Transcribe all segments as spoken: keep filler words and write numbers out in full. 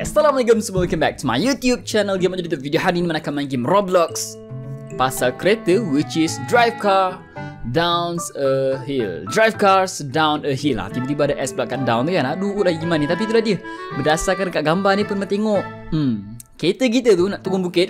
guys, assalamualaikum semua, welcome back to my YouTube channel. Game jadi video hari ini mana akan main game Roblox pasal kereta, which is drive car down a hill. Drive cars down a hill lah. Tiba-tiba ada S belakang down tu kan. Aduh lah gimana ni. Tapi itulah dia, berdasarkan dekat gambar ni pun tengok Hmm kereta kita tu nak turun bukit,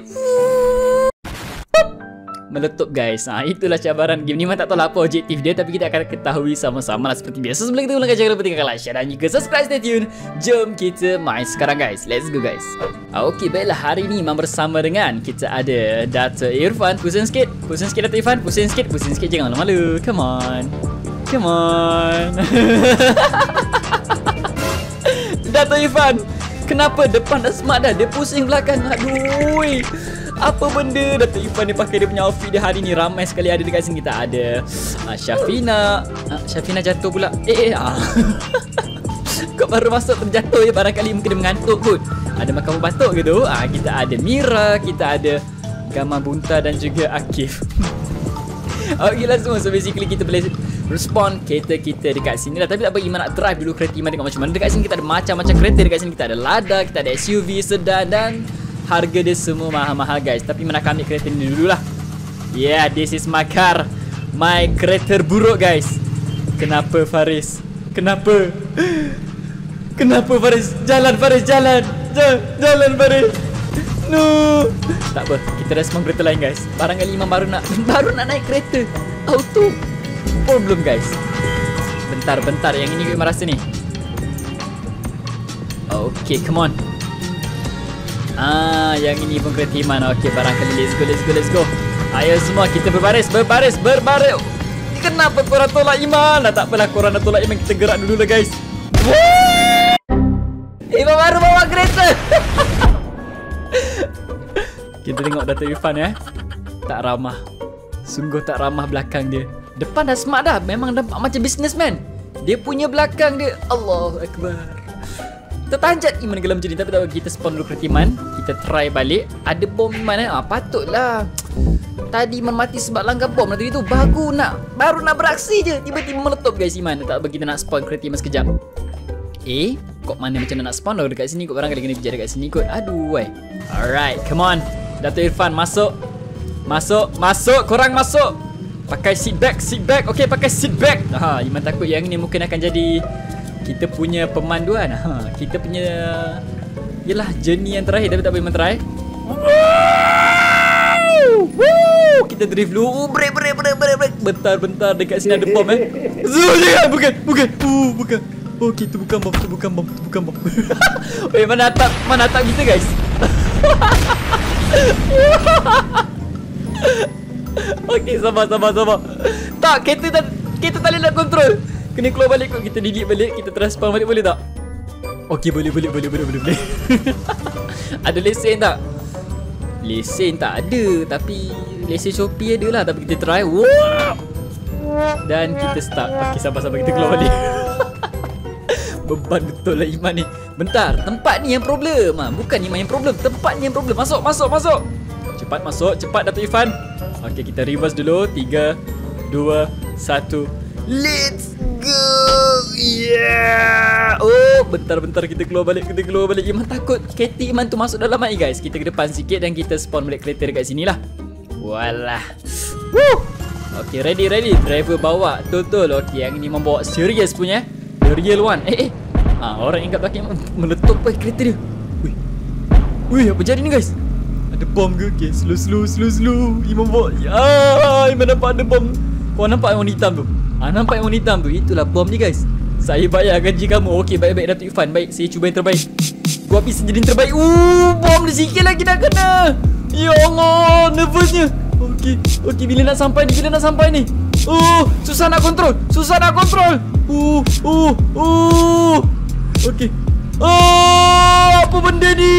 meletup guys. Ha, itulah cabaran game ni. Memang tak tahu lah apa objektif dia, tapi kita akan ketahui sama-sama lah seperti biasa. Sebelum kita mulakan, jangan lupa tinggalkan like, share dan juga subscribe. Stay tune. Jom kita main sekarang guys. Let's go guys. Okey, baiklah, hari ni memang bersama dengan kita ada Dato' Irfan. Pusing sikit, pusing sikit Dato' Irfan. Pusing sikit, pusing sikit, jangan malu-malu. Come on, come on. Dato' Irfan, kenapa depan dah smart dah, dia pusing belakang. Aduh, apa benda Dato' Irfan ni pakai dia punya outfit dia hari ni. Ramai sekali ada dekat sini. Kita ada uh, Syafina. uh, Syafina jatuh pula. Eh eh ah. Kau baru masuk terjatuh ya, barangkali mungkin dia mengantuk kot. Ada makan batuk gitu. Ah, kita ada Mira, kita ada Gama Bunta dan juga Akif. Okey lah semua. So basically kita boleh respon kereta kita dekat sini lah. Tapi tak apa, Iman nak drive dulu kereta Iman, tengok macam mana. Dekat sini kita ada macam-macam kereta. Dekat sini kita ada Lada, kita ada S U V, sedan, dan harga dia semua mahal-mahal guys. Tapi Iman akan ambil kereta ni dulu lah. Yeah, this is my car, my kereta buruk guys. Kenapa Faris? Kenapa? Kenapa Faris? Jalan Faris, jalan. Jalan, jalan Faris. No. Tak apa, kita respon kereta lain guys. Barangkali Iman baru nak baru nak naik kereta auto. Problem guys. Bentar-bentar, yang ini Iman rasa ni. Okay, come on. Ah, yang ini pun kereta Iman. Okay, barangkali let's go, let's go, let's go. Ayo semua kita berbaris, berbaris, berbaris. Kenapa korang tolak Iman? Nah, tak apalah, korang nak tolak Iman, kita gerak dulu lah guys. Iman baru bawa kereta. Kita tengok Dato' Irfan ya. Tak ramah. Sungguh tak ramah belakang dia. Depan dah smart dah. Memang nampak macam businessman. Dia punya belakang dia, Allahu Akbar. Tertanjat Iman gelam macam ni. Tapi tak apa, kita spawn dulu kereta Iman. Kita try balik. Ada bom Iman eh. Ah, patutlah. Tadi Iman mati sebab langgar bom. Tadi tu baru nak Baru nak beraksi je, tiba-tiba meletup guys Iman. Tak apa, kita nak spawn kereta Iman sekejap. Eh, kok mana macam nak spawn dah dekat sini kot. Barangkali kena bijar dekat sini kot. Aduh weh. Alright, come on Dato' Irfan, masuk. Masuk, masuk, korang masuk. Pakai seat back, seat back. Okay, pakai seat back. Ha, Iman takut yang ni mungkin akan jadi kita punya pemanduan. Ha, kita punya yalah journey yang terakhir. Tapi tak apa, Iman try. Woo! Kita drift dulu. Oh, break, break, break, break, break. Bentar, bentar, dekat sini ada bom eh. Zoom je, bukan, bukan. Uh, bukan. Okey, itu bukan bom, itu bukan bom, itu bukan bom. Weh, mana atap, mana atap kita guys? Okey, sabar, sabar, sabar. Tak, kereta tak, kita tak boleh nak kontrol. Kena keluar balik kot, kita delete balik, kita transfer balik, boleh tak? Okey, boleh, boleh, boleh, boleh, boleh, boleh. Ada lesen tak? Lesen tak ada, tapi lesen Shopee ada lah. Tapi kita try. Wow. Dan kita start. Okey, sabar, sabar, kita keluar balik. Beban betul lah Iman ni. Bentar, tempat ni yang problem ha. Bukan Iman yang problem, tempat ni yang problem. Masuk, masuk, masuk. Cepat masuk, cepat Dato' Irfan. Okey, kita reverse dulu. Tiga, dua, satu. Let's go. Yeah. Oh, bentar-bentar, kita keluar balik, kita keluar balik. Iman takut kereta Iman tu masuk dalam air guys. Kita ke depan sikit dan kita spawn balik kereta dekat sini lah. Walah. Woo. Okey, ready, ready. Driver bawa, betul-betul. Okey, yang ni membawa serius punya. The real one. Eh eh ha, orang yang kat belakang meletup pun kereta dia. Wih, wih, apa jadi ni guys? Ada bom ke? Okay, slow slow slow slow. Iman bawa. Ya, Iman nampak ada bom. Kau nampak yang warna hitam tu? Ah, nampak yang warna hitam tu? Itulah bom ni guys. Saya bayar gaji kamu. Okey, baik-baik Dato' Irfan. Baik, saya cuba yang terbaik. Gua habis jadi yang terbaik. Uh, bom ni sikit lagi nak kena. Ya Allah, nervousnya. Okey, okey, bila nak sampai ni? Bila nak sampai ni? Oh, susah nak kontrol. Susah nak kontrol. Uh, uh, uh. Okey. Oh, apa benda ni?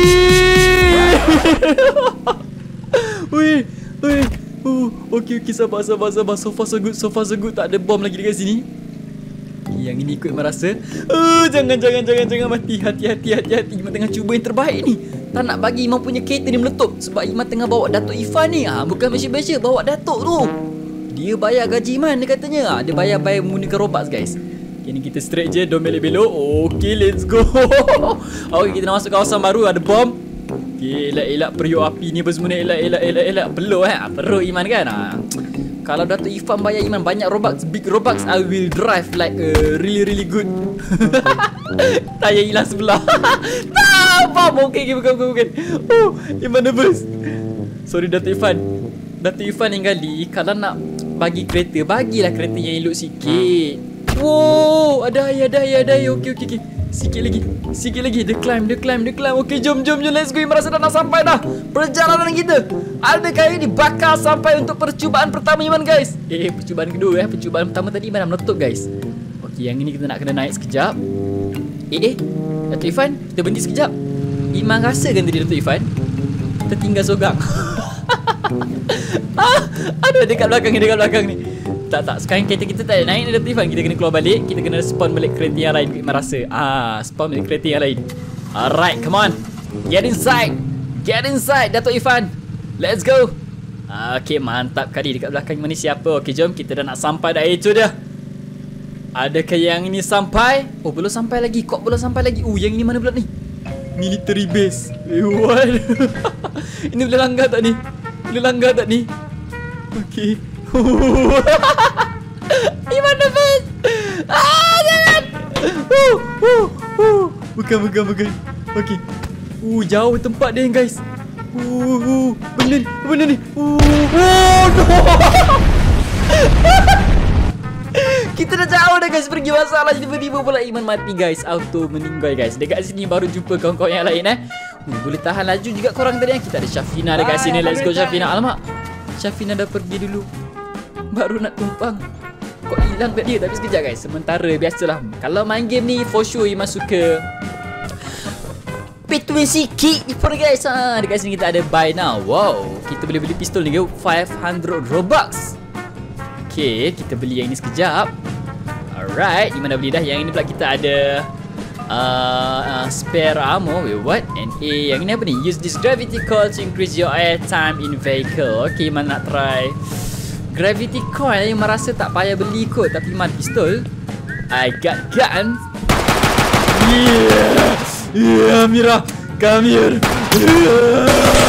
Wih, wih. Uh, okey, okey, sabar, sabar, sabar. So far so good, so far so good. Tak ada bom lagi dekat sini. Okay, yang ini ikut merasa. Uh, jangan, jangan, jangan, jangan mati. Hati, hati, hati, hati. Iman tengah cuba yang terbaik ni. Tak nak bagi Iman punya kereta ni meletup. Sebab Iman tengah bawa Dato' Irfan ni. Ha, bukan biasa-biasa, bawa Dato' tu. Dia bayar gaji Iman, dia katanya. Ha, dia bayar-bayar menggunakan Robux guys. Okay, ni kita straight je. Don't belok-belok. Okay, let's go. Okay, kita nak masuk kawasan baru. Ada bom. Okay, elak-elak periuk api ni apa semua ni. Elak, elak, elak, elak. Perlu eh. Perlu Iman kan. Ha. Kalau Datuk Ifan bayar Iman banyak Robux, big Robux, I will drive like uh, really really good. Tayar hilang sebelah. Tak, bom. Okay, okay, bukan, bukan, bukan. Oh, Iman nervous. Sorry Datuk Ifan. Datuk Ifan yang kali kalau nak bagi kereta, bagilah kereta yang elok sikit. Wow, ada air, ada air, ada air. Okey, okey, okey. Sikit lagi, sikit lagi. Dia climb, dia climb, dia climb. Okey, jom, jom, jom. Let's go. Iman rasa dah nak sampai dah. Perjalanan kita. Adakah ini bakal sampai untuk percubaan pertama Iman guys? Eh, percubaan kedua eh. Percubaan pertama tadi Iman dah meletup guys. Okey, yang ini kita nak kena naik sekejap. Eh, eh. Datuk Ifan, kita berhenti sekejap. Iman rasa kan tadi Datuk Ifan tertinggal seorang. Ah, aduh, dekat belakang ni, dekat belakang ni. Tak, tak, sekarang kereta kita tak naik ni Datuk Ifan. Kita kena keluar balik. Kita kena spawn balik kereta yang lain. Iman rasa Ah, spawn balik kereta yang lain. Alright, come on. Get inside. Get inside Datuk Ifan. Let's go. Okay, mantap kali. Dekat belakang Iman ni siapa? Okay, jom. Kita dah nak sampai dah. Itu dia. Adakah yang ini sampai? Oh, belum sampai lagi. Kok belum sampai lagi? Oh, yang ini mana pula ni? Military base. Eh, what? Ini boleh langgar tak ni? Boleh langgar tak ni? Okay. Iman nervous. Ah, jangan. Uh, uh, uh. Bukan, bukan, bukan. Okay. Uh, jauh tempat dia guys. Uh, uh. Benda ni, benda ni. Uh, oh, no. Kita dah jauh dah guys pergi masalah. Tiba-tiba pula Iman mati guys. Auto meninggal guys. Dekat sini baru jumpa kawan-kawan yang lain eh. Uh, boleh tahan laju juga korang tadi eh. Kita ada Syafina dekat sini. Let's go Syafina. Alamak, Syafina dah pergi dulu. Baru nak tumpang. Kok hilang tak dia? Tapi sekejap guys. Sementara biasalah. Kalau main game ni for sure Iman suka Between sikit for guys. Ha, dekat sini kita ada buy now. Wow, kita boleh beli pistol ni ke five hundred Robux. Okay, kita beli yang ini sekejap. Alright, Iman dah beli dah. Yang ini pula kita ada uh, uh, spare ammo. Wait, what? And A. Yang ini apa ni? Use this gravity coil to increase your air time in vehicle. Okay, Iman nak try gravity coil. Iman rasa tak payah beli kot. Tapi Iman pistol. I got gun. Yeah. Yeah, Mira. Come here. Yeah.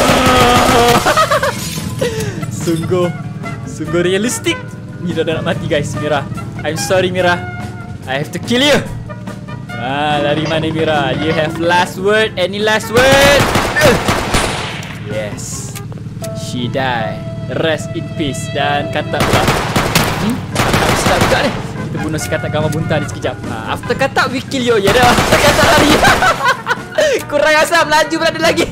Sungguh Sungguh realistik. Mira dah nak mati guys. Mira, I'm sorry Mira, I have to kill you. Ah, lari mana Mira? You have last word. Any last word? Uh. Yes, she die. Rest in peace. Dan kata pula hmm? Kata ustaz juga ni. Kita bunuh si katak gambar bunta ni sekejap. ha, After katak we kill you. Ya dah, katak lari. Kurang asam, laju berada lagi.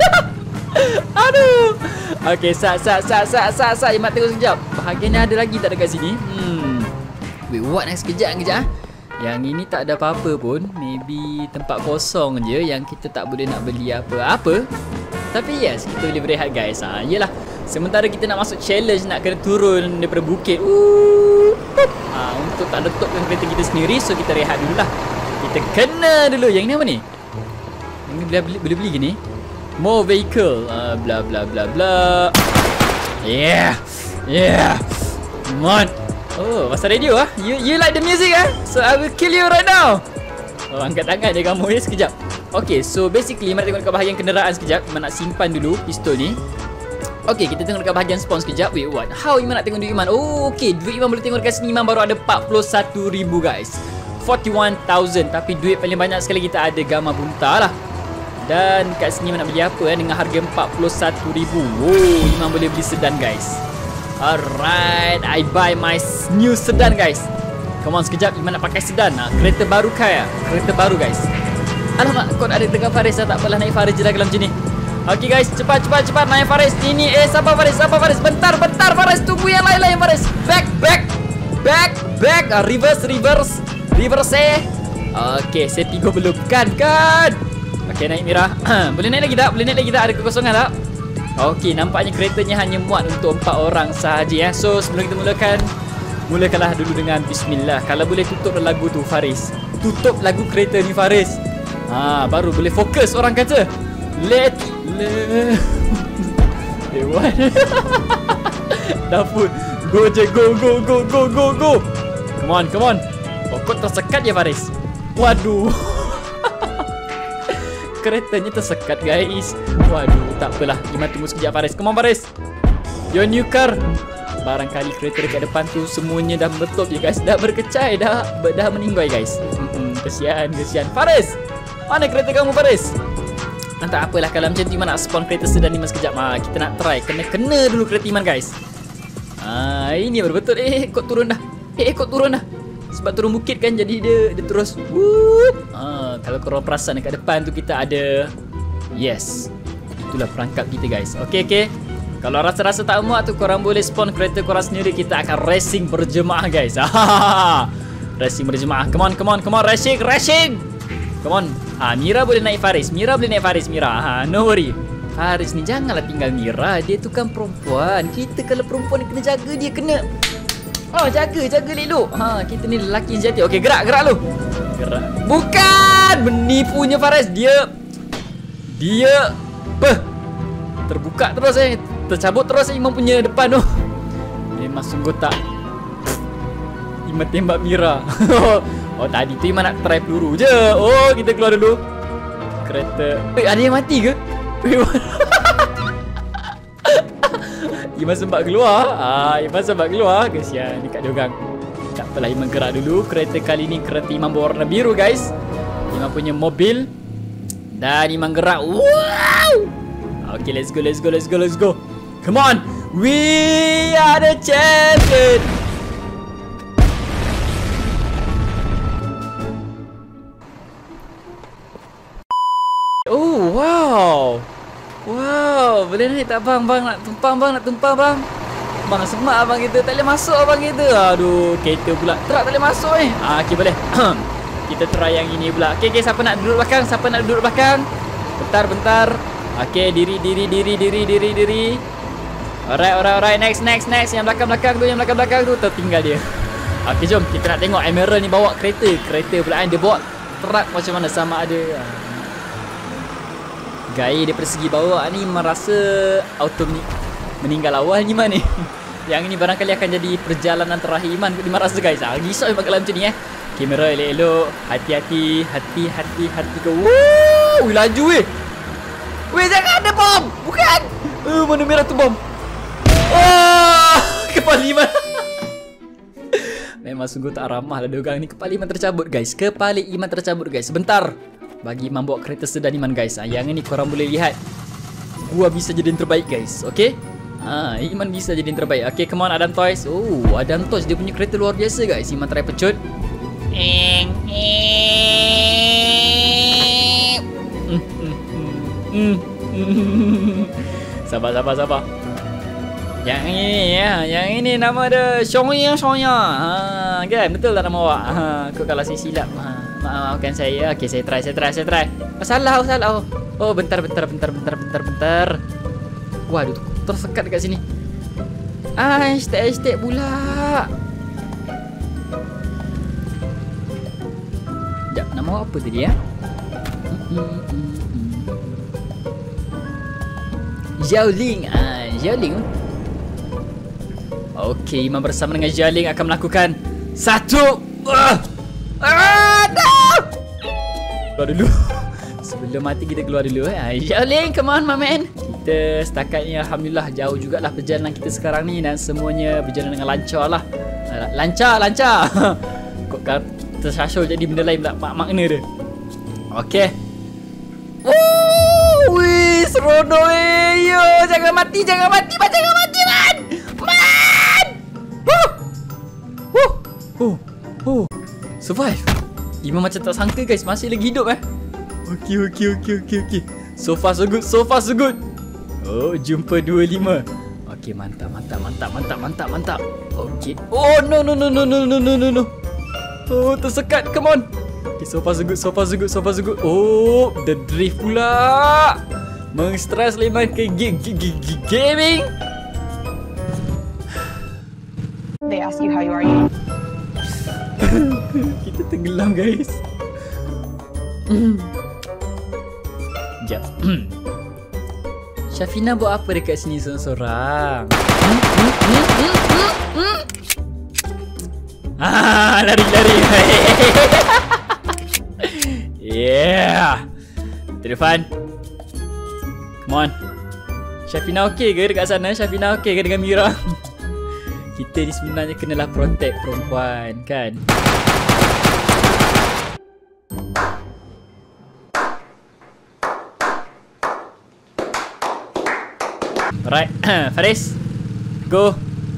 Aduh. Okay, sat, sat, sat, sat, sat, sat. Imat tengok sekejap. Bahagian ni ada lagi tak dekat sini? Hmm. Wait, what? Sekejap, sekejap. Yang ini tak ada apa-apa pun. Maybe tempat kosong je yang kita tak boleh nak beli apa-apa. Tapi yes, kita boleh berehat guys. Ha, yelah. Sementara kita nak masuk challenge, nak kena turun daripada bukit. Uh, ha, untuk tak letupkan kereta kita sendiri. So kita rehat dulu lah. Kita kena dulu. Yang ni apa ni? Yang ni boleh beli, boleh beli gini. More vehicle. Uh, bla bla bla bla. Yeah. Yeah. Come on. Oh, pasal radio ah. You you like the music ah? So I will kill you right now. Oh, angkat tangan dia kamu ni sekejap. Okay, so basically mari tengok dekat bahagian kenderaan sekejap. Iman nak simpan dulu pistol ni. Okay, kita tengok dekat bahagian spawn sekejap. Wait, what? How Iman nak tengok duit Iman? Oh, okay. Duit Iman boleh tengok dekat sini. Iman baru ada empat puluh satu ribu guys. forty-one thousand. Tapi duit paling banyak sekali kita ada gamma bunta lah. Dan kat sini Iman nak beli apa eh? Dengan harga empat puluh satu ribu. Wow, Iman boleh beli sedan guys. Alright, I buy my new sedan guys. Come on, sekejap Iman nak pakai sedan. Ha, kereta baru kaya. Kereta baru guys. Alamak, kau ada tengah Faris. Tak apalah, naik Faris je lah kalau macam ni. Okay guys, cepat cepat cepat naik Faris. Ini eh sabar Faris, sabar Faris. Bentar bentar Faris, tunggu yang lain-lain Faris. Back back back back. uh, Reverse reverse reverse eh. Okay, saya tiga belum. Kan kan. Okay, naik Mira. Boleh naik lagi tak? Boleh naik lagi tak? Ada kekosongan tak? Okay, nampaknya keretanya hanya muat untuk empat orang sahaja ya. So sebelum kita mulakan, mulakanlah dulu dengan bismillah. Kalau boleh tutup lagu tu Faris. Tutup lagu kereta ni Faris. Ha, baru boleh fokus orang kata. Let let. Eh, what? Dapur. Go je, go go go go go go. Come on, come on. Oh, kok tersekat ya Faris? Waduh. Keretanya tersekat guys. Waduh, tak apalah. Iman tunggu sekejap Faris. Come on Faris. Your new car. Barangkali kereta dekat depan tu semuanya dah meletup je guys. Dah berkecai, dah dah meninggoy guys. Hmm, kesian, kesian. Faris, mana kereta kamu Faris? Tak apalah kalau macam tu Iman nak spawn kereta sedan Iman sekejap. Ha, kita nak try. Kena-kena dulu kereta Iman guys. Ha, ini baru betul. Eh, kok turun dah. Eh, kok turun dah. Sebab turun bukit kan, jadi dia dia terus whoop. Ha, kalau korang perasan dekat depan tu kita ada. Yes. Itulah perangkap kita guys. Okey, okey. Kalau rasa-rasa tak muat tu korang boleh spawn kereta korang sendiri. Kita akan racing berjemaah guys. Racing berjemaah. Come on, come on, come on. Racing, racing. Come on. Ha, Mira boleh naik Faris. Mira boleh naik Faris, Mira. Ha, no worry. Faris ni janganlah tinggal Mira. Dia tu kan perempuan. Kita kalau perempuan kena jaga dia, kena. Oh, jaga, jaga elok. Ha, kita ni lelaki sejati. Okey, gerak, gerak lu. Gerak. Bukan menipunya Faris. Dia Dia Apa? Terbuka terus eh. Tercabut terus eh Iman punya depan tu. Memang sungguh tak. Iman tembak Mira. Oh, tadi tu Iman nak try peluru je. Oh, kita keluar dulu. Kereta. Eh, ada yang mati ke? Iman sempat keluar. Ah, Iman sempat keluar. Kesian dekat diorang. Tak apalah, Iman gerak dulu. Kereta kali ni kereta Iman berwarna biru guys. Iman punya mobil. Dan Iman gerak. Wow. Okay, let's go, let's go, let's go, let's go. Come on. We are the champion. Oh, wow. Wow, boleh naik tak bang? Bang nak tumpang bang, nak tumpang bang. Bang semak abang kita, tak boleh masuk abang kita. Aduh, kereta pula. Truk tak boleh masuk ni. Ah, okey boleh. Kita try yang ini pula. Okey, okey, siapa nak duduk belakang? Siapa nak duduk belakang? Bentar, bentar. Okey, diri, diri, diri, diri, diri, diri. Alright, alright, alright. Next, next, next. Yang belakang-belakang tu, yang belakang-belakang tu tertinggal dia. Okey, jom kita nak tengok Emerald ni bawa kereta. Kereta pula kan dia bawa truk macam mana, sama ada. Gaya daripada segi bawa ni merasa auto ni meninggal awal ni mana ni. Yang ini barangkali akan jadi perjalanan terakhir Iman di rasa guys. Ah, risau Iman kalau macam ni eh. Kamera elok-elok, hati-hati, hati-hati, hati ke. Wow, laju weh. Weh, jangan ada bom. Bukan. Uh, mana merah tu bom. Oh, kepala Iman. Memang sungguh tak ramah lah diorang ni. Kepala Iman tercabut guys. Kepala Iman tercabut guys. Sebentar. Bagi Iman bawa kereta sedan Iman guys. Ha, yang ini korang boleh lihat. Gua bisa jadi yang terbaik guys. Okay. Ha, Iman bisa jadi yang terbaik. Okay, come on Adam Toys. Oh, Adam Toys dia punya kereta luar biasa guys. Iman try pecut. Mm, mm, mm, mm. Sabar, sabar, sabar. Yang ini ya, yang ini nama dia Shonya Shonya. Ha, kan betul tak nama awak? Ha, kau kalau saya silap. Ha. Maafkan saya. Okey, saya try, saya try, saya try. Oh, salah, oh, salah. Oh, oh bentar, bentar, bentar, bentar, bentar, bentar. Waduh, tersekat dekat sini. Ah, hashtag, hashtag pula. Sekejap, nama apa tadi ya? Xiaoling. Ah, Xiaoling. Okey, Iman bersama dengan Xiaoling akan melakukan satu. Uh, Ah, no! Keluar dulu. Sebelum mati kita keluar dulu eh. Xiaoling, come on my man. Kita setakat ni alhamdulillah jauh jugalah perjalanan kita sekarang ni dan semuanya berjalan dengan lancar lah. Lancar, lancar. Kok kan tersasul jadi benda lain pula mak makna dia. Okey. Oh, wih, seronok eh. Yo, jangan mati, jangan mati, man, jangan mati man. Man. Huh. Huh. Oh. Oh. Survive. Iman macam tak sangka guys, masih lagi hidup eh. Okey, okey, okey, okey, okey. So far so good, so far so good. Oh, jumpa dua puluh lima. Okey, mantap, mantap, mantap, mantap, mantap, mantap. Okey. Oh, no, no, no, no, no, no, no, no, no. Oh, tersekat, come on. Okey, so far so good, so far so good, so far so good. Oh, the drift pula. Mengstress Iman ke gaming. They ask you how you are, you kita tenggelam guys. Sekejap. Syafina buat apa dekat sini seorang-seorang? Ah, lari lari. Yeah. Irfan. Come on. Syafina okey ke dekat sana? Syafina okey ke dengan Mira? Kita ni sebenarnya kenalah protect perempuan kan. Alright, Faris. Go.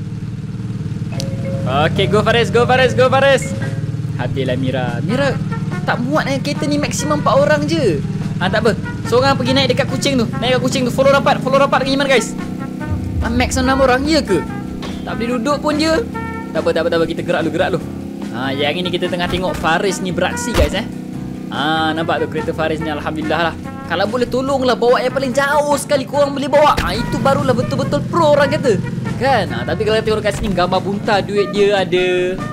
Okay, go Faris, go Faris, go Faris. Habislah Mira. Mira tak muat dengan kereta ni maksimum empat orang je. Ah, tak apa. Seorang pergi naik dekat kucing tu. Naik dekat kucing tu. Follow rapat, follow rapat dengan Iman guys. Ah, max enam orang, ya ke? Tak boleh duduk pun dia. Tak apa, tak apa, tak apa. Kita gerak dulu, gerak dulu. Ah, yang ini kita tengah tengok Faris ni beraksi guys eh. Ah, nampak tu kereta Faris ni, alhamdulillah lah. Kalau boleh tolonglah bawa yang paling jauh sekali korang boleh bawa. Ah, itu barulah betul-betul pro orang kata. Kan? Ah, tapi kalau tengok kat sini gambar bunta duit dia ada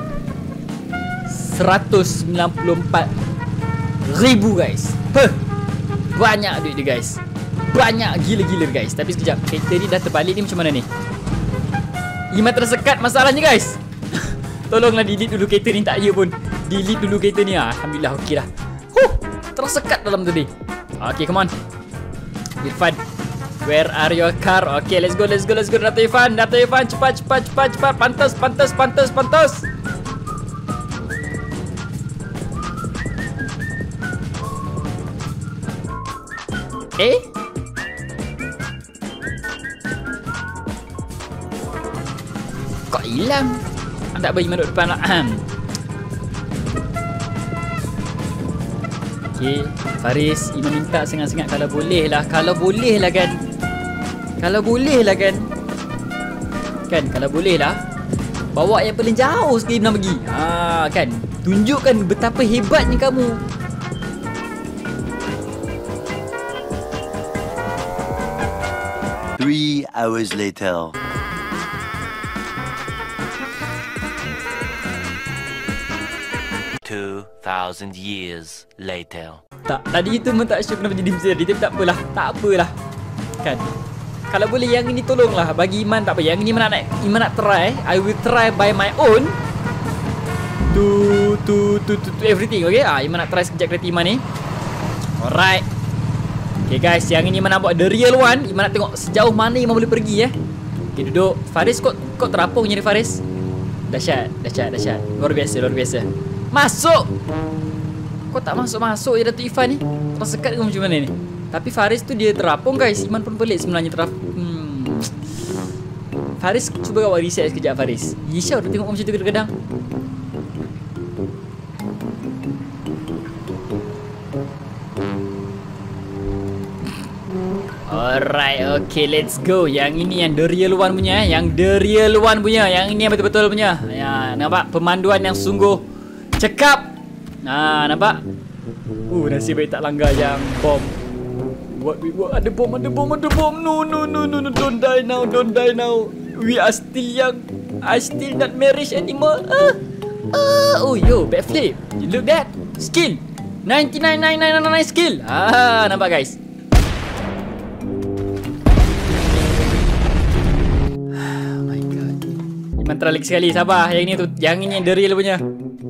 seratus sembilan puluh empat ribu guys. Huh. Banyak duit dia guys. Banyak gila-gila guys. Tapi sekejap, kereta ni dah terbalik ni macam mana ni? Iman tersekat masalahnya guys. Tolonglah delete dulu kereta ni, tak ya pun. Delete dulu kereta ni. Ah, alhamdulillah okey dah. Huh, tersekat dalam tadi. Okay, come on. Irfan, where are your car? Okay, let's go, let's go, let's go. Dato' Irfan, Dato' Irfan, cepat, cepat, cepat, cepat. Pantas, pantas, pantas, pantas. Eh? Kok hilang? Tak bagi masuk depan lah. Okay, Faris, Iman minta sangat-sangat kalau boleh lah. Kalau boleh lah kan. Kalau boleh lah kan. Kan, kalau boleh lah. Bawa yang paling jauh sekali nak pergi. Haa, kan. Tunjukkan betapa hebatnya kamu. Three hours later. Two thousand years later. Tak, tadi itu memang tak sure kenapa jadi macam ni. Tapi tak apalah, tak apalah. Kan. Kalau boleh yang ini tolonglah bagi Iman, tak apa. Yang ini Iman nak Iman nak try. I will try by my own. To to to to, to everything, okay? Ah, Iman nak try sekejap kereta Iman ni. Alright. Okay guys, yang ini Iman nak buat the real one. Iman nak tengok sejauh mana Iman boleh pergi eh. Okay, duduk. Faris, kau kau terapung je ni Faris. Dahsyat, dahsyat, dahsyat. Luar biasa, luar biasa. Masuk. Kau tak masuk-masuk je Dato' Irfan ni. Tersekat ke macam mana ni? Tapi Faris tu dia terapung guys. Iman pun pelik sebenarnya terapung. hmm. Faris, cuba kau buat reset sekejap Faris. Yisha dah tengok macam tu kadang-kadang. Alright, okay, let's go. Yang ini yang the real one punya eh. Yang the real one punya. Yang ini yang betul-betul punya. Ya, nampak pemanduan yang sungguh cekap. Nah, nampak? Uh, nasib baik tak langgar yang bom. What we what? Ada bom, ada bom, ada bom. No, no, no, no, no. Don't die now, don't die now. We are still young. I still not married anymore. Ah, ah. Oh, yo, backflip. You look that? Skill. ninety-nine nine nine nine skill. Ah, nampak guys? Oh my god. Mantra lagi sekali, sabar. Yang ini tu, yang ini yang the real punya.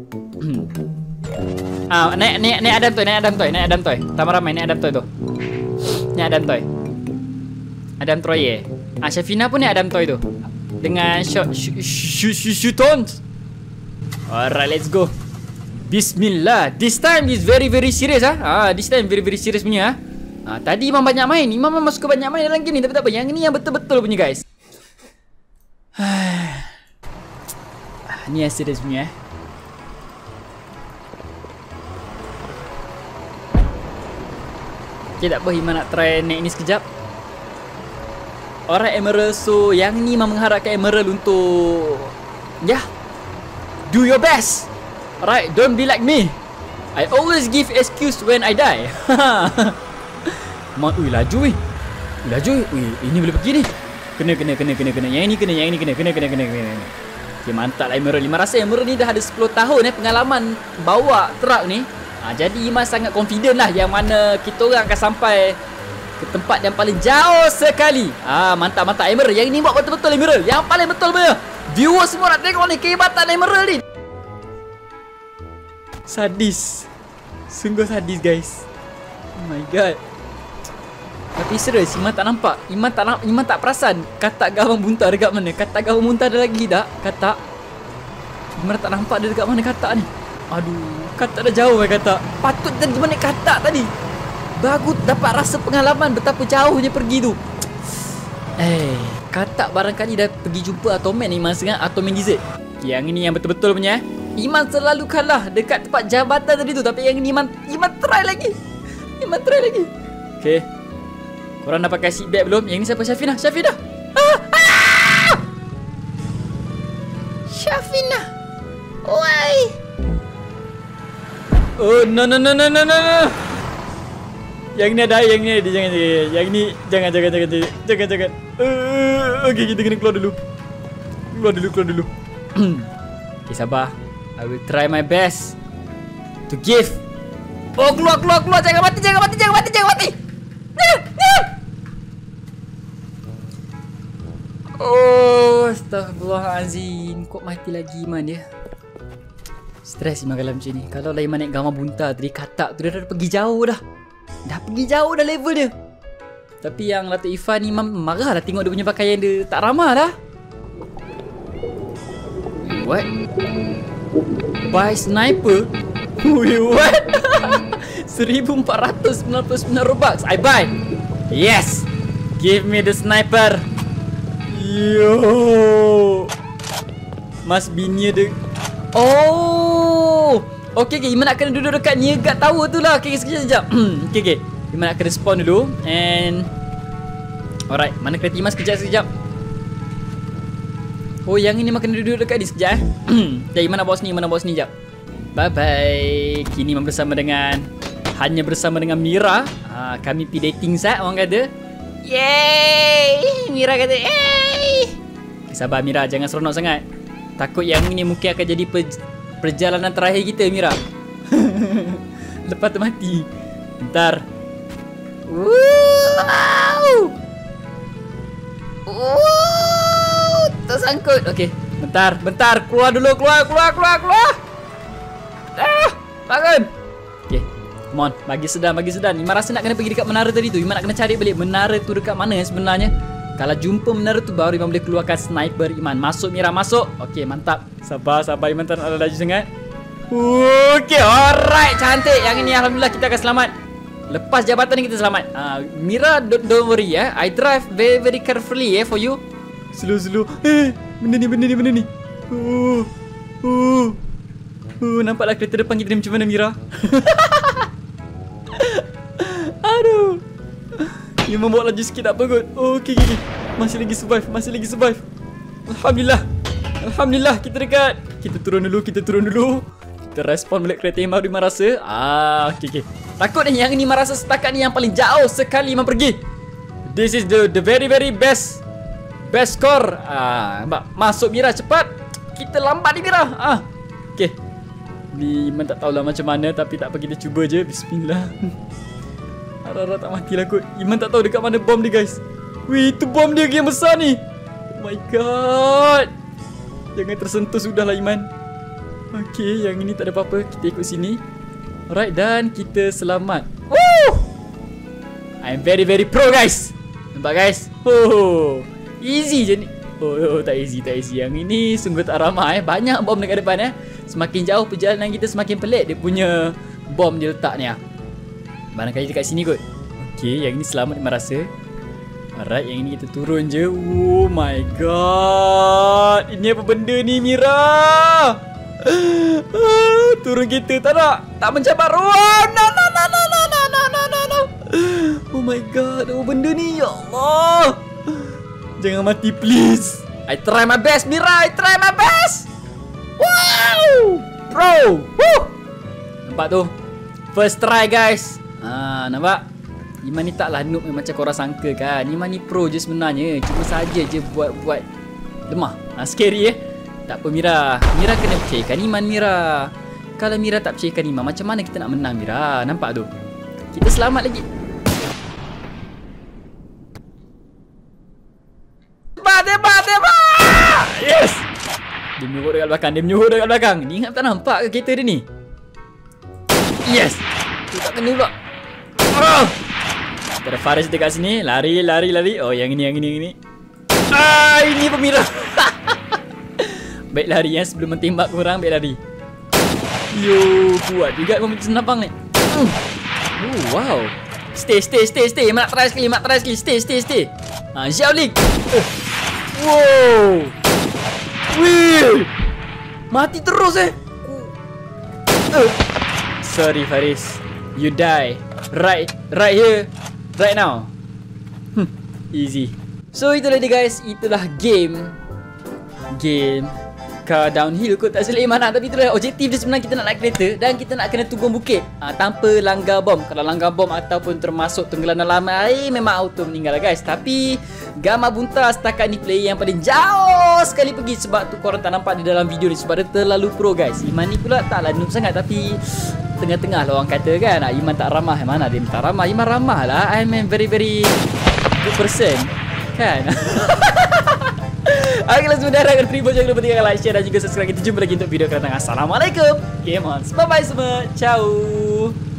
Ah, naik naik naik Adam toy, naik Adam toy, naik Adam toy. Ramai-ramai naik Adam toy tu. Naik Adam toy. Adam Troy eh. Ah, Syafina pun naik Adam toy tu. Dengan shot shootons. Alright, let's go. Bismillah. This time is very very serious ah. Ah, this time very very serious punya ah. Ah, tadi Imam banyak main. Imam memang suka banyak main dalam game ni, tapi tak apa. Yang ni yang betul-betul punya guys. Ni yang serius punya eh. Okay, tak apa, Iman nak try naik ni sekejap. Alright Emerald, so yang ni Iman mengharapkan Emerald untuk ya, yeah, do your best. Alright, don't be like me. I always give excuse when I die. Mak, ui laju weh. Laju weh. Ui, ini boleh pergi ni. Kena, kena, kena, kena, kena. Yang ini kena, yang ini kena, kena, kena, kena, kena. Okay, mantap lah Emerald. Iman rasa Emerald ni dah ada sepuluh tahun eh pengalaman bawa truk ni. Ha, jadi Iman sangat confident lah yang mana kita orang akan sampai ke tempat yang paling jauh sekali. Ah, mantap, mantap Emerald. Yang ini buat betul-betul Emerald. Yang paling betul punya. Viewer semua nak tengok ni kehebatan Emerald ni. Sadis. Sungguh sadis guys. Oh my god. Tapi serius, Iman tak nampak. Iman tak nampak, Iman tak perasan katak gawang buntar dekat mana. Katak gawang buntar ada lagi tak? Katak. Iman tak nampak dia dekat mana katak ni. Aduh, katak dah jauh kan katak. Patut tadi mana katak tadi. Bagus dapat rasa pengalaman betapa jauhnya pergi tu. Eh, katak barangkali dah pergi jumpa Atoman Iman dengan Atoman D Z. Yang ini yang betul-betul punya. Iman selalu kalah dekat tempat jabatan tadi tu. Tapi yang ini Iman, Iman try lagi. Iman try lagi. Okay. Korang dah pakai seat belt belum? Yang ni siapa? Syafina? Syafina! Ah! Ah! Syafina! Why? Oh, no, no, no, no, no, no. Yang ni ada, yang ni ada. Jangan, jangan. Yang ni, jangan, jangan, jangan. Jangan, jangan. Uh, okay, kita kena keluar dulu. Keluar dulu, keluar dulu. Okay, sabar. I will try my best to give. Oh, keluar, keluar, keluar. Jangan mati, jangan mati, jangan mati, jangan mati. Oh, astagfirullahalazim. Kok mati lagi Iman dia? Stres Iman kalau macam ni. Kalau lah Iman naik gambar buntar tadi, katak tu dia dah pergi jauh dah. Dah pergi jauh dah level dia. Tapi yang Datuk Ifan ni Iman marah lah tengok dia punya pakaian dia tak ramah dah. What? Buy sniper? Wait, what? seribu empat ratus sembilan puluh sembilan Robux. I buy. Yes. Give me the sniper. Yo. Mas bini ada. Oh. Okay, okay. Iman nak kena duduk dekat Niaga Tower tu lah. Okay, sekejap, sekejap. Okay, okay. Iman nak kena spawn dulu. And alright. Mana kereta Iman sekejap, sekejap. Oh, yang ini Iman kena duduk dekat ni sekejap eh. Okay, Iman nak bawa sini. Iman nak bawa sini sekejap. Bye-bye. Kini Iman bersama dengan Hanya bersama dengan Mira. ha, Kami pergi dating sat orang kata. Yeay. Mira kata yeay. Sabar Mira, jangan seronok sangat. Takut yang ini mungkin akan jadi per perjalanan terakhir kita Mira. Lepas tu mati. Bentar. Wow. Wow. Tersangkut. Okay, bentar, bentar. Keluar dulu, keluar, keluar, keluar, keluar. Ah, bangun. Okay, come on. Bagi sedan, bagi sedan. Iman rasa nak kena pergi dekat menara tadi tu. Iman nak kena cari balik menara tu dekat mana sebenarnya. Kalau jumpa menara tu baru Iman boleh keluarkan sniper Iman. Masuk Mira, masuk. Okay, mantap. Sabar, sabar Iman tak nak laju sangat. Okay, alright. Cantik. Yang ini Alhamdulillah kita akan selamat. Lepas jabatan ni kita selamat. uh, Mira, don't, don't worry eh. I drive very very carefully eh for you. Slow, slow. Eh, benda ni, benda ni, benda ni. Uh, uh, uh, nampaklah kereta depan kita ni macam mana Mira. Aduh. Dia membawa laju sikit tak apa kot. Oh, okay, okay. Masih lagi survive. Masih lagi survive. Alhamdulillah. Alhamdulillah kita dekat. Kita turun dulu. Kita turun dulu. Kita respon balik kereta yang baru Iman rasa. Ah, okay, okay. Takut ni yang ni Iman rasa setakat ni yang paling jauh sekali Iman pergi. This is the the very very best. Best score. Ah, nampak. Masuk Mira cepat. Kita lambat ni Mira. Ah. Okay. Ni Iman tak tahulah macam mana. Tapi tak apa, kita cuba je. Bismillah. Harap-harap tak matilah kot. Iman tak tahu dekat mana bom dia guys. Wih, itu bom dia yang besar ni. Oh my god. Jangan tersentuh sudahlah Iman. Okay, yang ini tak ada apa-apa. Kita ikut sini. Alright, dan kita selamat. Woo! I'm very very pro guys. Nampak guys? Oh, easy je ni. Oh, oh, tak easy, tak easy. Yang ini sungguh tak ramah eh. Banyak bom dekat depan eh. Semakin jauh perjalanan kita semakin pelik dia punya bom dia letak ni ah. Barangkali dekat sini kot. Okay, yang ini selamat Iman rasa. Alright, yang ini kita turun je. Oh my god. Ini apa benda ni Mira? Turun kita tak nak. Tak mencabar. Oh, no, no, no, no, no, no, no, no, no, no. Oh my god. Oh benda ni, ya Allah. Jangan mati please. I try my best Mira. I try my best. Wow. Pro. Woo. Nampak tu. First try guys. Ah, nampak? Iman ni taklah noob macam korang sangka kan. Iman ni pro je sebenarnya. Cuma saja je buat-buat lemah. Ah, scary eh. Tak apa Mira. Mira kena percayakan Iman Mira. Kalau Mira tak percayakan Iman, macam mana kita nak menang Mira? Nampak tu? Kita selamat lagi. Tebak, tebak, tebak! Yes! Dia menyuruh dekat belakang. Dia menyuruh dekat belakang. Dia ingat tak nampak ke kereta dia ni? Yes. Tu tak kena pula. Ah. Ada Faris dekat sini. Lari, lari, lari. Oh, yang ini, yang ini, yang ini. Ah, ini pemirah. Baik lari ya sebelum mentembak korang. Baik lari. Yo, kuat juga kau senapang ni. Mm. Oh, wow. Stay, stay, stay, stay. Mak try sekali, mak try sekali. Stay, stay, stay. Ha, Xiaoling. Uh. Wow. Wih. Mati terus eh. Uh. Sorry Faris. You die. Right, right here. Right now. Hmm, easy. So itulah dia guys. Itulah game. Game car downhill kot tak silap mana. Tapi itulah objektif dia sebenarnya. Kita nak naik kereta dan kita nak kena tunggu bukit ha, tanpa langgar bom. Kalau langgar bom ataupun termasuk tenggelam dalam air, memang auto meninggal lah guys. Tapi Gamma Bunta setakat ni player yang paling jauh sekali pergi. Sebab tu korang tak nampak di dalam video ni. Sebab dia terlalu pro guys. Iman ni pula taklah noob sangat. Tapi tengah-tengah lah orang kata kan. Iman tak ramah. Mana dia tak ramah. Iman ramah lah. I'm a very very good person kan. Okeylah semua dah akan terima. Jangan lupa tinggalkan like, share dan juga subscribe. Kita jumpa lagi untuk video kedatangan. Assalamualaikum Game on. Bye bye semua. Ciao.